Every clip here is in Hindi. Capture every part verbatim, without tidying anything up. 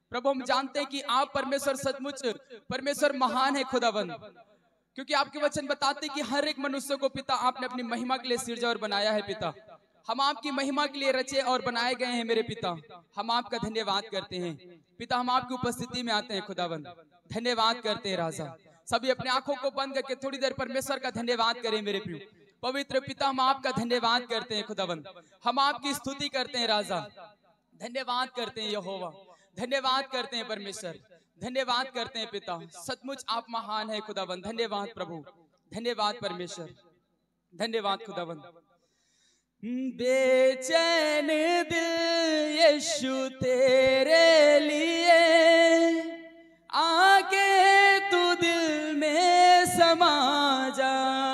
प्रभु हम जानते हैं कि आप परमेश्वर सचमुच परमेश्वर महान है खुदाबंद, क्योंकि आपके वचन बताते हैं कि हर एक मनुष्य को पिता आपने अपनी महिमा के लिए सृजा और बनाया है। पिता हम आपकी महिमा के लिए रचे और बनाए गए हैं मेरे पिता, हम आपका धन्यवाद करते हैं। पिता हम आपकी उपस्थिति में आते हैं खुदाबंद, धन्यवाद करते हैं राजा। सभी अपने आंखों को बंद करके थोड़ी देर परमेश्वर का धन्यवाद करें मेरे प्रिय पवित्र पिता। हम आपका धन्यवाद करते हैं खुदाबंद, हम आपकी स्तुति करते हैं राजा, धन्यवाद करते हैं यहोवा, धन्यवाद करते हैं परमेश्वर, धन्यवाद करते हैं पिता। सचमुच आप महान है खुदाबंद। धन्यवाद प्रभु, धन्यवाद परमेश्वर, धन्यवाद खुदाबंद। बेचैन दिल यीशु तेरे लिए, आके तू दिल में समा जा।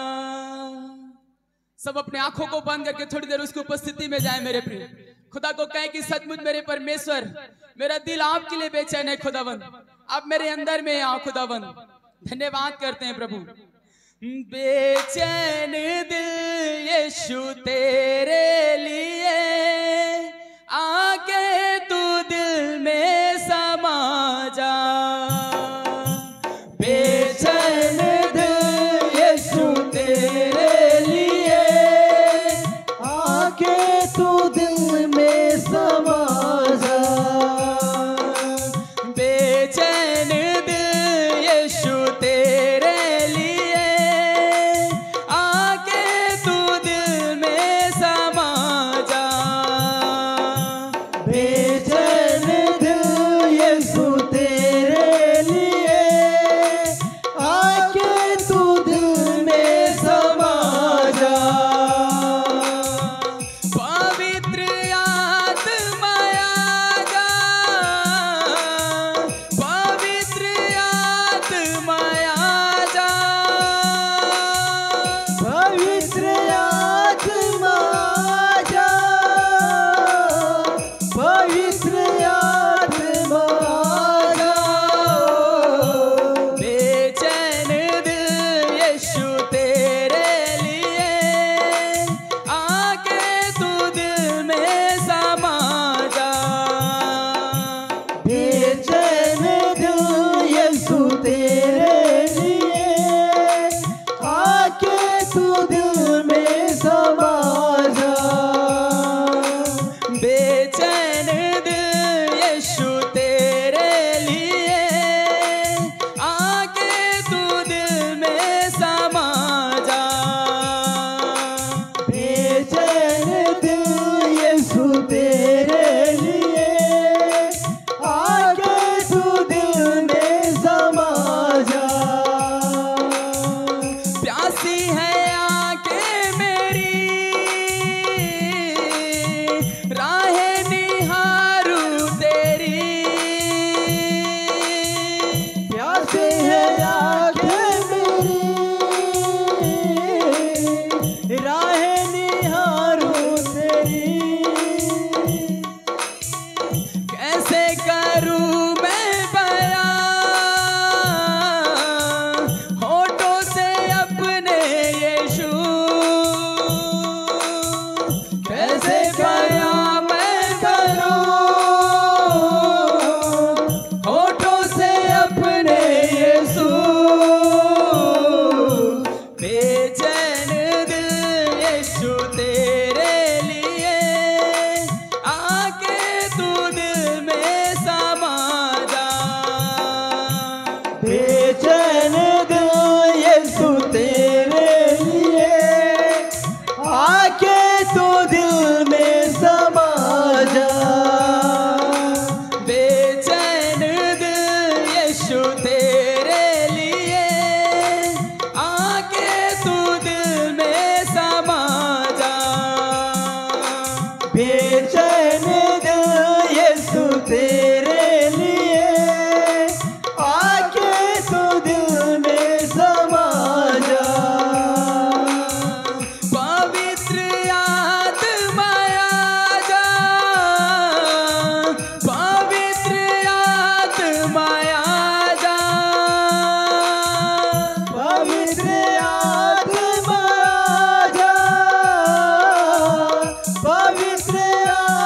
सब अपने आंखों को बंद करके थोड़ी देर उसकी उपस्थिति में जाए मेरे प्रिय। खुदा को कहें कि सचमुच मेरे परमेश्वर, मेरा दिल आपके लिए बेचैन है खुदाबंद, आप मेरे अंदर में आओ खुदाबंद। धन्यवाद करते हैं प्रभु। बेचैन दिल यीशु तेरे लिए, आके तू दिल में समा जा। बेचैन दिल यीशु तेरे लिए, आके तू दिल में समा जा। बेचैन दिल यीशु तेरे लिए, आके तू दिल में समा जा। बेचैन दिल यीशु तेरे लिए, आके तू दिल में समा जा। पवित्र आत्मा आजा, पवित्र आत्मा आजा, पवित्र आत्मा आजा, पवित्र आत्मा आजा। बेचैन दिल यीशु तेरे लिए, आके तू दिल में समा जा। बेचैन दिल यीशु तेरे लिए, आके तू दिल में समा जा। बेचैन दिल यीशु तेरे लिए, आके तू दिल में समा जा। बेचैन दिल यीशु तेरे लिए, आके तू दिल में समा जा। प्यासी है आंखें मेरी, राहें निहारू तेरी। प्यासे है आंखें मेरी, राहें निहारूं तेरी। कैसे करूं मैं बयां होठों से अपने यीशु, कैसे बयां मैं करूं होठों से अपने यीशु। बेचैन दिल यीशु तेरे लिए, आके तू दिल में समा जा। बेचैन दिल यीशु तेरे लिए, आके तू दिल में समा जा। बेचैन दिल यीशु तेरे लिए, आके तू दिल में समा जा। बेचैन दिल यीशु तेरे लिए, आके तू दिल में समा जा। पवित्र आत्मा आजा, पवित्र आत्मा आजा, पवित्र आत्मा आजा, पवित्र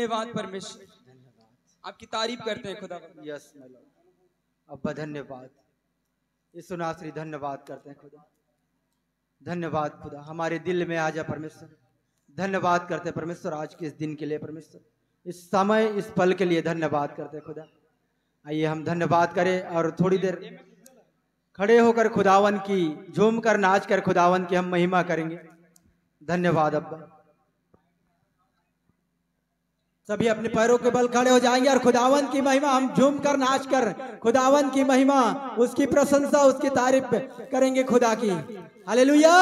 धन्यवाद परमेश्वर, आपकी तारीफ करते हैं खुदा। Yes my lord. अब्बा धन्यवाद, यीशु नासरी धन्यवाद करते हैं खुदा। धन्यवाद खुदा, हमारे दिल में आ जा परमेश्वर। धन्यवाद करते हैं परमेश्वर आज के इस दिन के लिए परमेश्वर, इस समय इस पल के लिए धन्यवाद करते हैं खुदा। आइए हम धन्यवाद करें और थोड़ी देर खड़े होकर खुदावन की झूम कर नाच कर खुदावन की हम महिमा करेंगे। धन्यवाद अब्बा। सभी अपने पैरों के बल खड़े हो जाएंगे और खुदावन की महिमा हम झूम कर नाच कर खुदावन की महिमा, उसकी प्रशंसा, उसकी तारीफ करेंगे खुदा की। हालेलुया।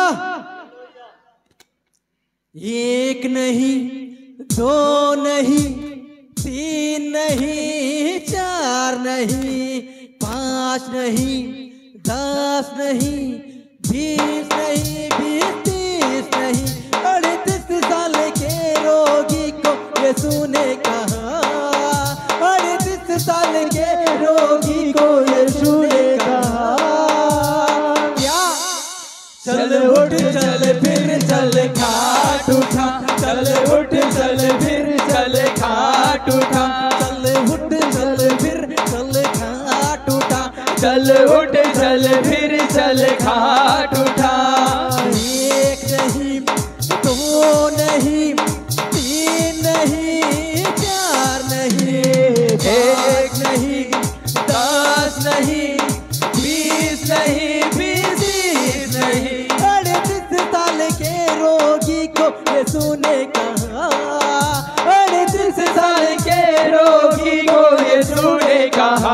एक नहीं, दो नहीं, तीन नहीं, चार नहीं, पांच नहीं, दस नहीं, बीस नहीं, बीस तीस नहीं, अड़तीस साल के रोगी को यीशु ने कहा, अड़तीस साल के रोगी को यीशु ने कहा, क्या चल उठ चल फिर चल खाट उठा, चल उठ चल फिर चल खाट उठा, चल उठ चल फिर चल खाट उठा, चल उठ चल फिर चल खाट उठा। एक नहीं, दो नहीं, तीन नहीं, चार नहीं, एक नहीं, दस नहीं, बीस नहीं, बीस तीस नहीं, अड़तीस साल के रोगी को यीशु ने कहा, अड़तीस साल के रोगी को यीशु ने कहा,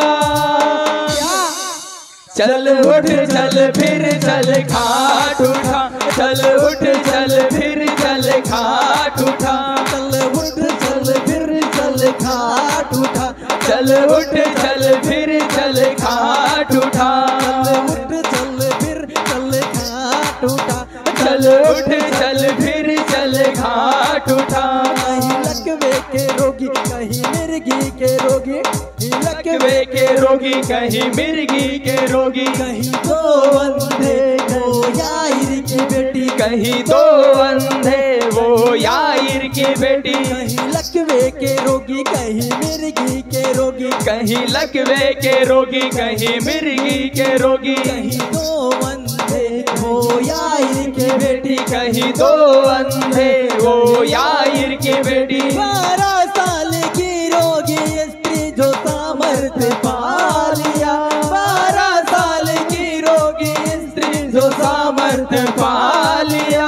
चल उठ चल फिर चल खाट उठा, चल उठ चल फिर चल खाट उठा, चल उठ चल फिर चल खाट उठा, चल उठ चल फिर चल खाट उठा, चल उठ चल फिर चल खाट उठा, चल उठ चल फिर चल खाट उठा। कहीं लकवे के रोगी, कहीं मिर्गी के रोगी, लकवे के रोगी, कहीं मिर्गी के रोगी, कहीं दो अंधे वो याईर की बेटी, कहीं दो अंधे वो याईर की बेटी, कहीं लकवे के रोगी, कहीं मिर्गी के रोगी, कहीं लकवे के रोगी, कहीं मिर्गी के रोगी, कहीं दो अंधे वो याईर की बेटी, कहीं दो अंधे वो याईर की बेटी, बारह साल की रोगी स्त्री जो सामर्थ्य पा लिया, बारह साल की रोगी स्त्री जो सामर्थ्य पा लिया,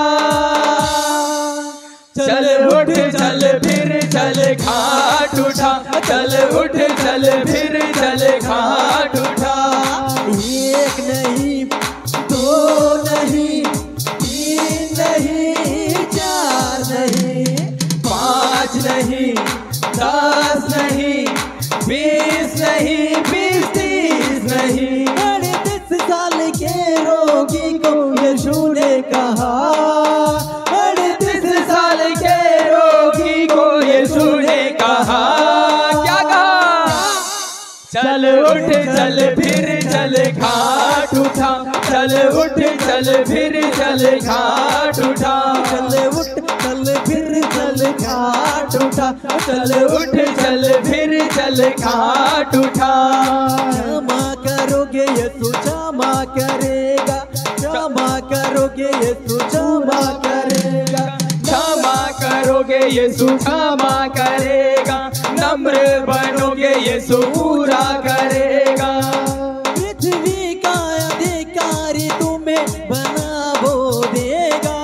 चल उठ चल फिर चल खाट उठा, चल उठ चल फिर चल खाट उठा। एक नहीं, दो नहीं, तीन नहीं, चार नहीं, पांच नहीं, दस नहीं, बीस नहीं, बीस तीस नहीं, अड़तीस साल के रोगी को यीशु ने कहा, अड़तीस साल के रोगी को यीशु ने कहा, क्या कहा? चल उठ चल फिर चल खाट उठा, चल उठ चल फिर चल खाट उठा, चल उठ चल फिर चल खाट उठा, चल उठ चल फिर चल खाट उठा। क्षमा करोगे यीशु क्षमा करेगा, क्षमा करोगे यीशु क्षमा करेगा, क्षमा करोगे यीशु क्षमा करेगा, नम्र बनोगे यीशु पूरा करेगा, पृथ्वी का अधिकारी तुम्हें बनावो देगा,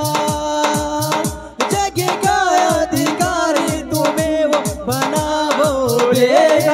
जग का अधिकारी तुम्हें वो बनावो देगा।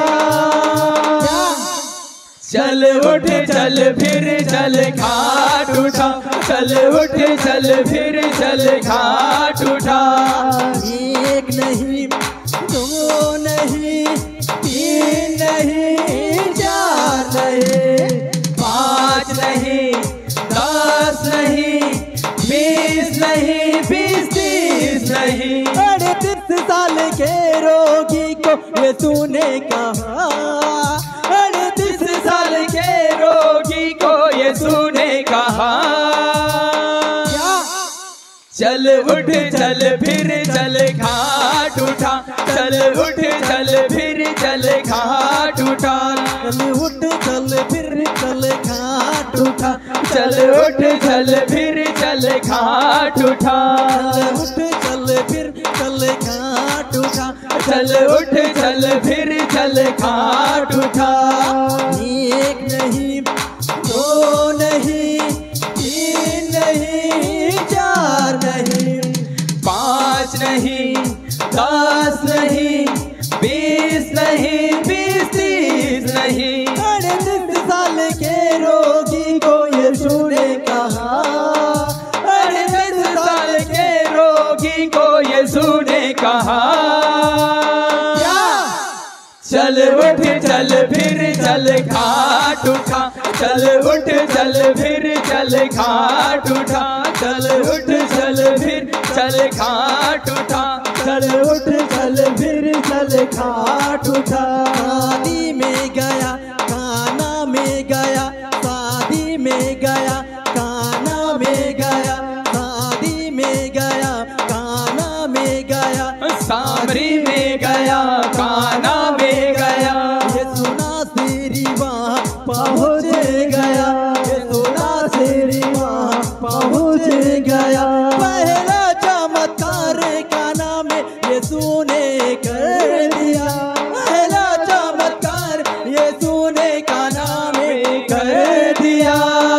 चल उठ चल फिर चल खाट उठा, चल उठ चल फिर चल खाट उठा। एक नहीं, दो नहीं, तीन नहीं, चार नहीं, पाँच नहीं, दस नहीं, बीस नहीं, बीस तीस नहीं, अड़तीस साल के रोगी को यीशु ने कहा, अड़तीस साल के रोगी को यीशु ने कहा, चल उठ चल फिर चल घाट उठा, चल उठ चल फिर चल घाट उठा, चल उठ चल फिर चल घाट उठा, चल उठ चल फिर चल घाट उठा, चल उठ चल फिर चल घाट उठा, चल उठ चल फिर चल घाट उठा। एक नहीं दो नहीं तीन नहीं चार नहीं पाँच नहीं दस नहीं बीस नहीं बीस तीस नहीं, अड़तीस साल के रोगी को यीशु ने कहा, अड़तीस साल के रोगी को यीशु ने कहा, चल उठ चल फिर चल घाट उठा, चल उठ चल फिर चल घाट उठा, चल उठ चल फिर चल घाट उठा, चल उठ चल फिर चल घाट उठा। शादी में गया काना में गया, शादी में गया काना में गया, शादी में गया काना में गया, सामरी में गया काना में गया, ये सुना तेरी वहाँ पहुँच गया, ये सुना तेरी वहाँ पहुँच गया। पहला चमत्कार काना में यीशु ने कर दिया, पहला चमत्कार यीशु ने काना में कर दिया।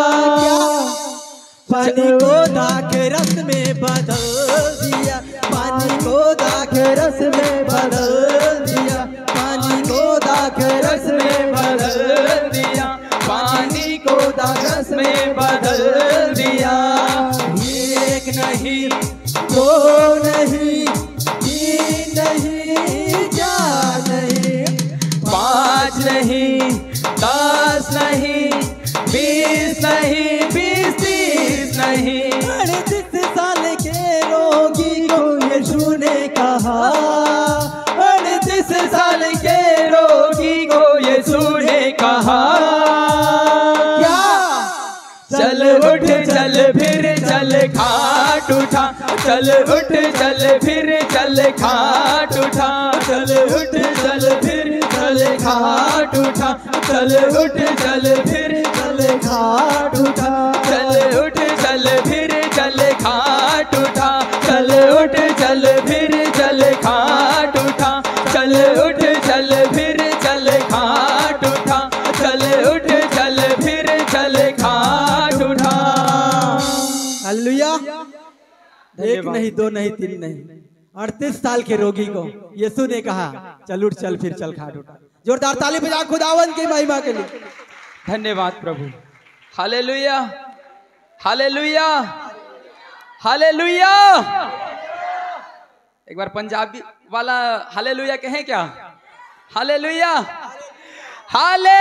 पानी को दाख रस में बदल दिया, पानी को दाख रस में बदल दिया, पानी को दाख रस में बदल दिया, पानी को दागस में बदल दिया। एक नहीं दो नहीं तीन नहीं चार नहीं पाँच नहीं दस नहीं बीस नहीं बीस तीस नहीं, अड़तीस साल के रोगी को यीशु ने कहा, अड़तीस साल के रोगी को यीशु ने कहा, चल उठ चल फिर चल घाट उठा, चल उठ चल फिर चल घाट उठा, चल उठ चल फिर चल घाट उठा, चल उठ चल फिर चल घाट उठा, चल उठ चल फिर चल घाट उठा, चल उठ चल फिर चल घाट उठा, चल उठ चल फिर चल घाट उठा, चल उठ चल फिर चल घाट उठा। हालेलुया। एक नहीं दो नहीं तीन नहीं, अड़तीस साल के रोगी को यीशु ने कहा चल उठ चल फिर चल घाट उठा। जोरदार ताली बजा खुदावन की महिमा के लिए। धन्यवाद प्रभु। Hallelujah, hallelujah, hallelujah. एक बार पंजाबी वाला हालेलुया कहें क्या? Hallelujah, hallelujah,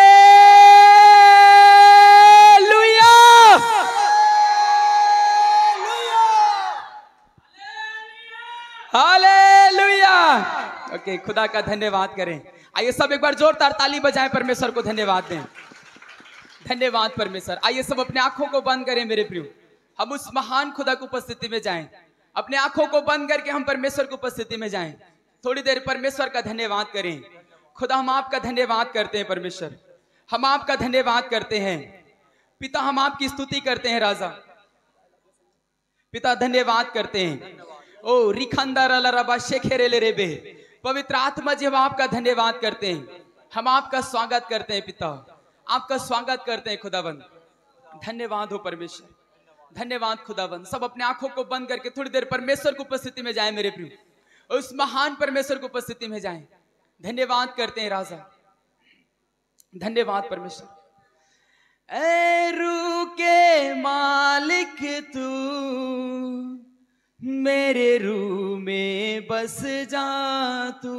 hallelujah. ओके, खुदा का धन्यवाद करें। आइए सब एक बार जोरदार ताली बजाएं, परमेश्वर को धन्यवाद दें। धन्यवाद परमेश्वर। आइए सब अपने आंखों को बंद करें मेरे प्रियो, हम उस महान खुदा की उपस्थिति में जाएं। अपने आंखों को बंद करके हम परमेश्वर की उपस्थिति में जाएं। थोड़ी देर परमेश्वर का धन्यवाद करें। खुदा हम आपका धन्यवाद करते हैं परमेश्वर, हम आपका धन्यवाद करते हैं पिता, हम आपकी स्तुति करते हैं राजा। पिता धन्यवाद करते हैं। ओ रिखंदा शेखेरे ले रेबे, पवित्र आत्मा जी हम आपका धन्यवाद करते हैं, हम आपका स्वागत करते हैं पिता, आपका स्वागत करते हैं खुदावन। धन्यवाद हो परमेश्वर, धन्यवाद खुदावन। सब अपने आंखों को बंद करके थोड़ी देर परमेश्वर की उपस्थिति में जाएं मेरे प्रिय, उस महान परमेश्वर की उपस्थिति में जाएं। धन्यवाद करते हैं राजा, धन्यवाद परमेश्वर। ऐ रूह के मालिक तू मेरे रूह में बस जा तू।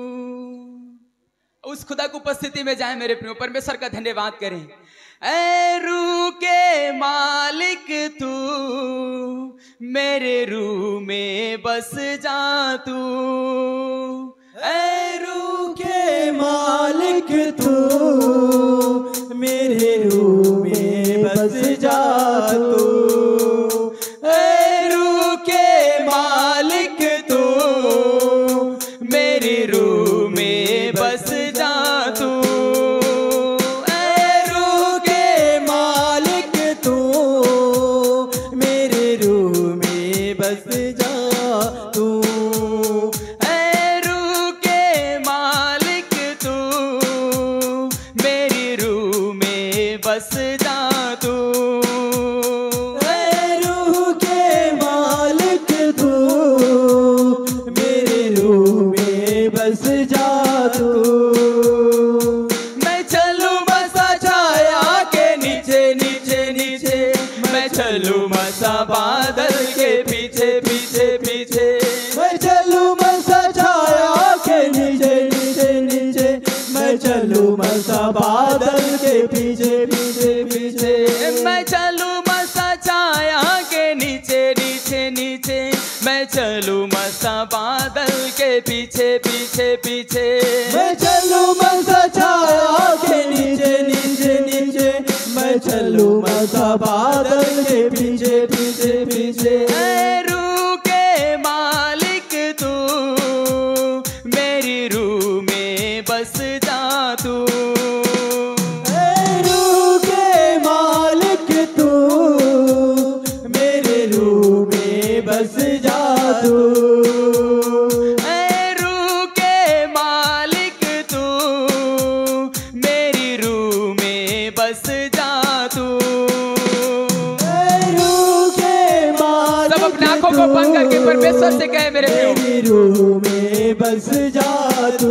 उस खुदा की उपस्थिति में जाए मेरे प्रियो, परमेश्वर का धन्यवाद करें। ऐ रूह के मालिक तू मेरे रूह में बस जा तू। ऐ रूह के मालिक तू मेरे रूह में बस जा तू। ऐ रूह के बस जा तू। ऐ रूह के मालिक तू, मेरे रूह में बस जा तू। मैं चलूं मसा छाया के नीचे नीचे नीचे, मैं चलूं मसा बादल के पीछे पीछे पीछे। मैं चलूं मसा छाया के नीचे नीचे नीचे, मैं चलूं मसा बादल के पीछे पीछे पीछे। मैं चलूं मसा छाया के नीचे नीचे नीचे, मैं चलूं मसा बादल के पीछे पीछे पीछे। मैं चलूं मसा छाया के नीचे नीचे नीचे, मैं चलूं मसा बादल के पीछे पीछे पीछे। ऐ रूह के मालिक तू, मेरी रूह में बस जा तू। ऐ रूह के मालिक तू, मेरे रूह में बस जा तू। ऐ रूह के मालिक तू, मेरी रूह में बस जा तू। ऐ रूह के मालिक सब अपने आंखों को बंद करके परमेश्वर से कहे मेरे प्रियो, मेरी रूह में बस जा तू।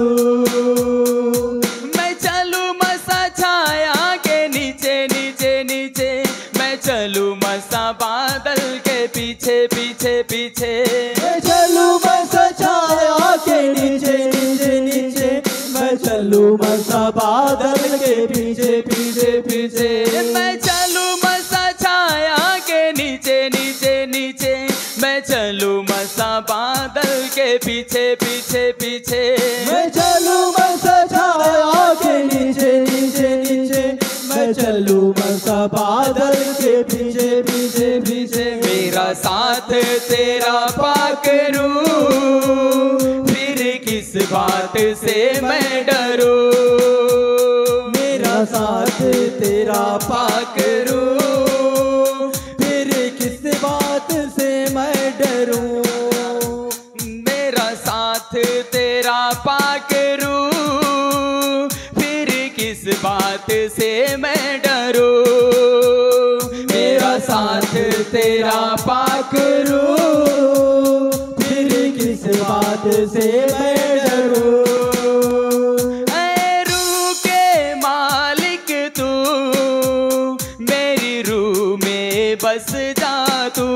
मैं चलूं मसा छाया के नीचे नीचे नीचे, मैं चलूं मसा बादल के पीछे पीछे पीछे। मैं चलूं मसा छाया के नीचे नीचे नीचे, मैं चलूं मसा बादल के पीछे पीछे पीछे। मैं चलूं मसा छाया के नीचे नीचे नीचे, मैं चलूं मसा बादल के पीछे पीछे पीछे। मैं चलूं मसा छाया के नीचे नीचे नीचे, मैं चलूं मसा बादल के पीछे पीछे पीछे। मेरा साथ तेरा पाकरूं, फिर किस बात से मैं डरूं। मेरा साथ तेरा पाकरूं, फिर किस बात से मैं डरूं। मेरा साथ तेरा पाकरूं, फिर किस बात से मैं डरूं। मेरा साथ तेरा पाकरूं, फिर किस बात से मैं डरूं। ऐ रूह के मालिक तू, मेरी रूह में बस जा तू।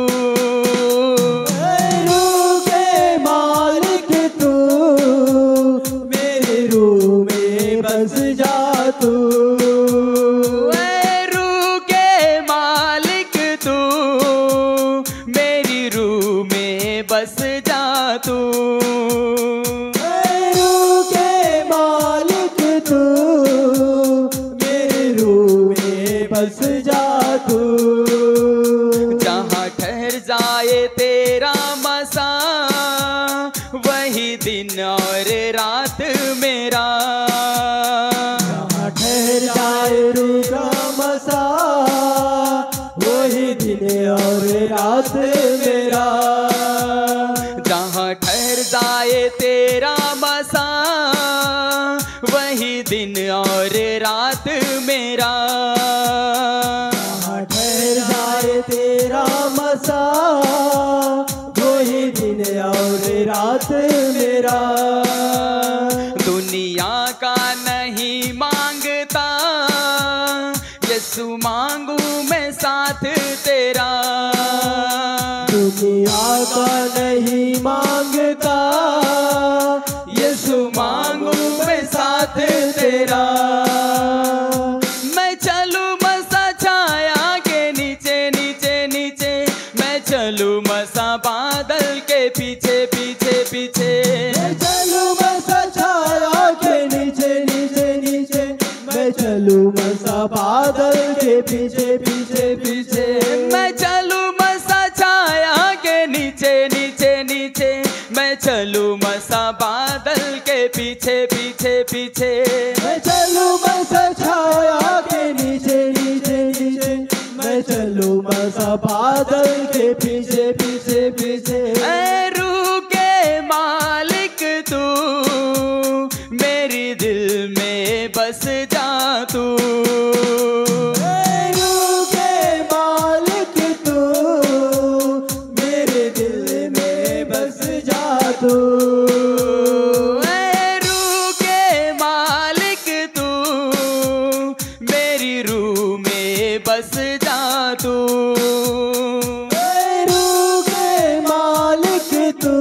ऐ रूह के मालिक तू, मेरी रूह में बस जा तू। ऐ रूह के मालिक तू, मेरी रूह में बस जा तू। ऐ रूह के मालिक तू, मेरी रूह में बस जा तू। जहाँ ठहर जाए तेरा मसा, वही दिन और रात मेरा। जहाँ ठहर जाए रूह का मसा, वही दिन और रात मेरा। जहाँ ठहर जाए तेरा मसा, वही दिन और रात मेरा। जहाँ ठहर जाए तेरा मसा, वही दिन और रात मेरा। दुनिया का नहीं मांगता, यीशु मांगू मैं साथ तेरा। दुनिया का नहीं मांगता, यीशु मांगू मैं साथ तेरा। मैं चलूं मसा छाया के नीचे नीचे नीचे, मैं चलूं मसा बादल के पीछे पीछे पीछे। मैं चलूं मसा छाया के नीचे नीचे नीचे, मैं चलूं मसा बादल के पीछे पीछे पीछे। मैं चलूं मसा छाया के नीचे नीचे नीचे, मैं चलूं मसा बादल के पीछे पीछे पीछे। मैं चलूं मसा छाया के नीचे नीचे नीचे, मैं चलूं मसा बादल के पीछे पीछे पीछे। ऐ रूह के मालिक तू, मेरी दिल में बस जा तू। ऐ बस जा तू, मेरे रूह के मालिक तू,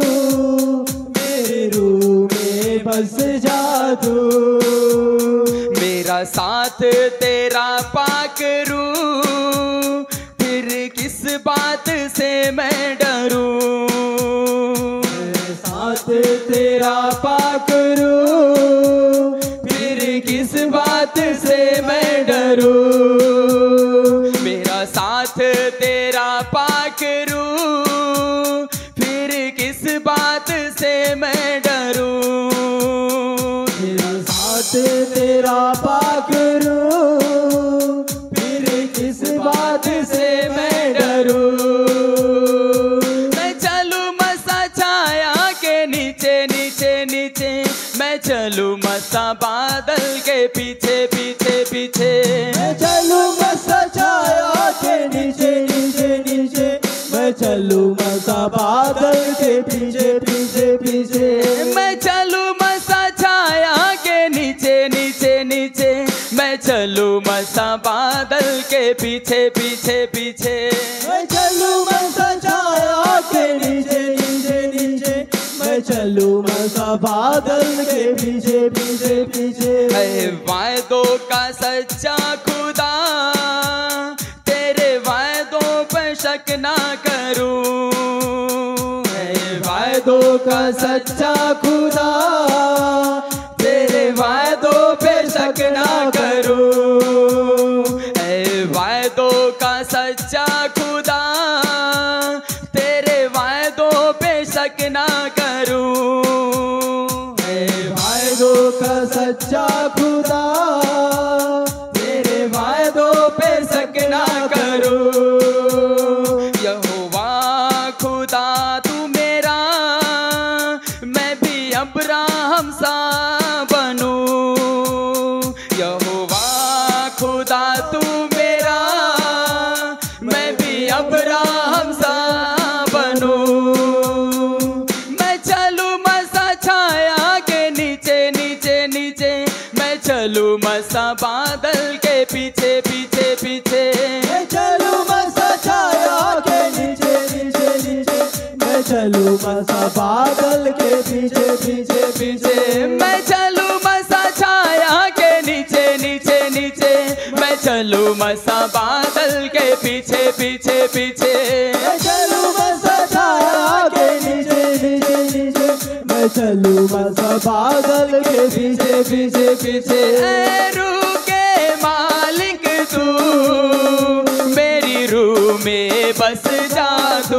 मेरे रूह में बस जा तू। मेरा साथ तेरा पाक रूह, फिर किस बात से मैं डरूं। मेरे साथ तेरा पाक रूह, फिर किस बात से मैं डरूं। मेरा साथ तेरा पाक रूह, फिर किस बात से मैं डरूं। मेरा साथ तेरा पाक रूह, फिर किस बात से मैं डरूं। मैं चलूं मसा छाया के नीचे नीचे नीचे, मैं चलूं मसा बादल के पीछे पीछे पीछे। मैं चलूं मसा छाया के नीचे नीचे नीचे, मैं चलूं मसा बादल के पीछे पीछे पीछे। मैं चलूं मसा छाया के नीचे नीचे नीचे, मैं चलूं मसा बादल के पीछे पीछे पीछे। मैं चलूं मसा छाया के नीचे नीचे नीचे, मैं चलूं मसा बादल के पीछे पीछे पीछे। है वायदों का सच्चा खुदा, तेरे वायदों पर शक ना करूं। है वायदों का सच्चा खुदा, तेरे वायदों पे शक ना करूं। है वायदों का सच्चा खुदा, तेरे वायदों पे शक ना करूं। है वायदों का सच्चा खुदा, तेरे वायदों पे शक ना करूं। यहोवा खुदा तू मेरा, मैं भी अब्राहम सा बनूं। यहोवा खुदा तू मेरा, मैं भी अब्राहम सा बनूं। मैं चलूं मसा छाया के नीचे नीचे नीचे, मैं चलूं मसा बादल के पीछे पीछे पीछे। मैं चलूं मसा छाया के नीचे नीचे नीचे, मैं चलूं मसा बादल के पीछे पीछे पीछे। मैं चलूं मसा छाया के नीचे नीचे नीचे, मैं चलूं मसा बादल के पीछे पीछे पीछे। मैं चलूं मसा छाया के नीचे नीचे नीचे, मैं चलूं मसा बादल के पीछे पीछे पीछे। ऐ रूह के मालिक तू, मेरी रूह में बस जा तू।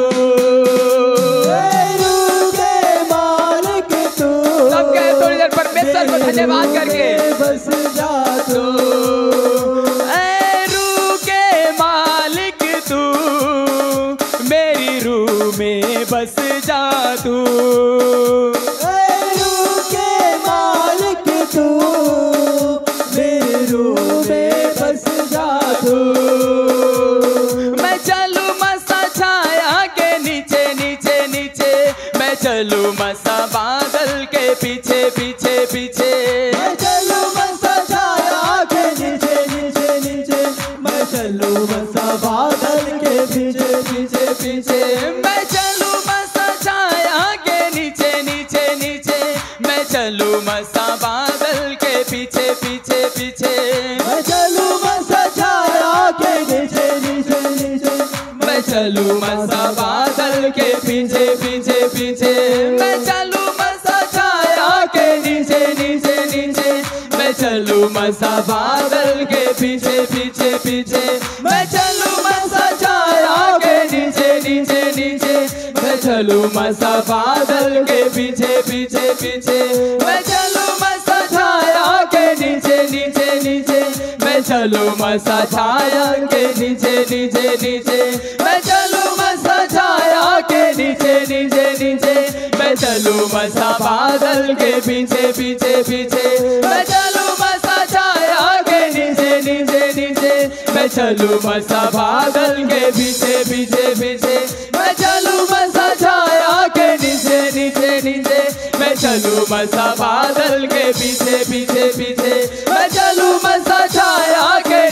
रूह के मालिक तू, सब कहे थोड़ी देर परमेश्वर को धन्यवाद करके। बस जा तू। ऐ रूह के मालिक तू, मेरी रूह में बस जा तू। रूह के मालिक तू, मेरी रूह में बस जा तू। मैं चलूं मसा छाया के नीचे नीचे नीचे, मैं चलूं मसा बादल के पीछे पीछे पीछे। मैं चलूं मसा छाया के नीचे नीचे नीचे, मैं चलूं मसा बादल के पीछे पीछे पीछे। मैं चलूं मसा छाया के नीचे नीचे नीचे, मैं चलूं मसा बादल के पीछे पीछे पीछे। मैं चलूं मसा छाया के नीचे नीचे नीचे, मैं चलूं मसा बादल के पीछे पीछे पीछे। मैं चलूं मसा छाया के नीचे नीचे नीचे, मैं चलूं मसा बादल के पीछे पीछे पीछे। मैं चलूं मसा छाया के नीचे नीचे नीचे, मैं चलूं मसा बादल के पीछे पीछे पीछे। मैं चलूं मसा छाया के नीचे नीचे नीचे, मैं चलूं मसा छाया के नीचे नीचे नीचे। मैं चलूं मसा छाया के नीचे नीचे नीचे, मैं चलूं मसा बादल के पीछे पीछे पीछे। मैं चलूं मसा छाया के नीचे नीचे नीचे, मैं चलूं मसा बादल के पीछे पीछे पीछे। मैं चलूं मसा छाया के नीचे नीचे नीचे, मैं चलूं मसा बादल के पीछे पीछे पीछे। मैं चलूं मसा छाया के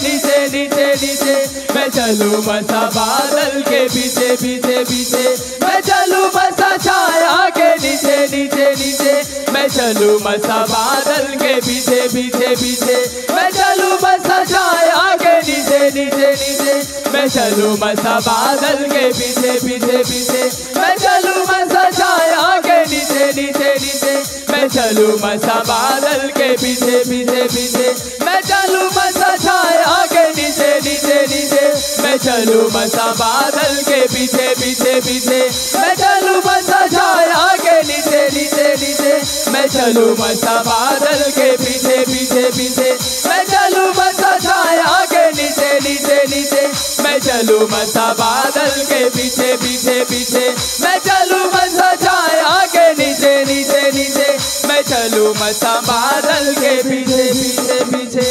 नीचे नीचे नीचे, मैं चलूं मसा बादल के पीछे पीछे पीछे, मैं चलूं मसा छाया के नीचे नीचे नीचे, मैं चलूं मसा बादल के पीछे पीछे पीछे, मैं चलूं मसा छाया के नीचे नीचे नीचे, मैं चलूं मसा बादल के पीछे पीछे पीछे, मैं चलूं मसा छाया के नीचे नीचे नीचे, मैं चलूं मसा बादल के पीछे पीछे पीछे, मैं चलूं मसा छाया के नीचे नीचे नीचे, मैं चलूं मसा बादल के पीछे पीछे पीछे, मैं चलूं मसा छाया के नीचे नीचे नीचे, मैं चलूं मसा बादल के पीछे पीछे पीछे, मैं चलूं मसा छाया के नीचे नीचे नीचे, मैं चलूं मसा बादल के पीछे पीछे पीछे, मैं चलूं मसा छाया के नीचे नीचे नीचे, मैं चलूं मसा बादल के पीछे पीछे पीछे।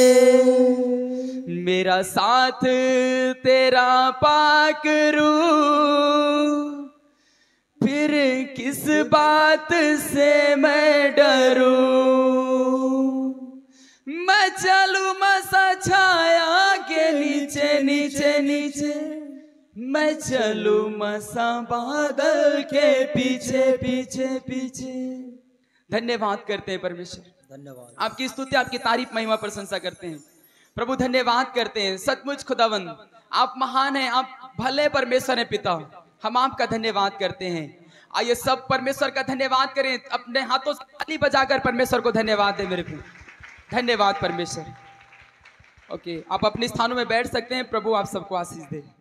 मेरा साथ तेरा पाकरू, फिर किस बात से मैं डरूं, मैं चलूं मसा छाया के नीचे नीचे नीचे, मैं चलूं मसा बादल के पीछे पीछे पीछे। धन्यवाद करते हैं परमेश्वर, धन्यवाद। आपकी स्तुति आपकी तारीफ महिमा प्रशंसा करते हैं प्रभु। धन्यवाद करते हैं सचमुच खुदावंद, आप महान हैं, आप भले परमेश्वर हैं पिता, हम आपका धन्यवाद करते हैं। आइए सब परमेश्वर का धन्यवाद करें, अपने हाथों से ताली बजाकर परमेश्वर को धन्यवाद दें मेरे प्रभु। धन्यवाद परमेश्वर। ओके, आप अपने स्थानों में बैठ सकते हैं। प्रभु आप सबको आशीष दे।